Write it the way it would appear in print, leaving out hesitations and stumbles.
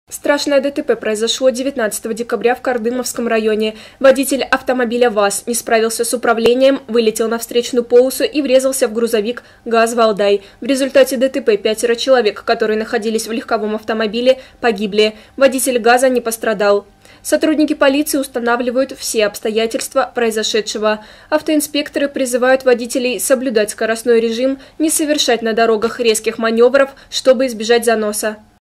Страшное ДТП произошло 19 декабря в Кардымовском районе. Водитель автомобиля ВАЗ не справился с управлением, вылетел на встречную полосу и врезался в грузовик ГАЗ-Валдай. В результате ДТП 5 человек, которые находились в легковом автомобиле, погибли. Водитель ГАЗа не пострадал. Сотрудники полиции устанавливают все обстоятельства произошедшего. Автоинспекторы призывают водителей соблюдать скоростной режим, не совершать на дорогах резких маневров, чтобы избежать заноса.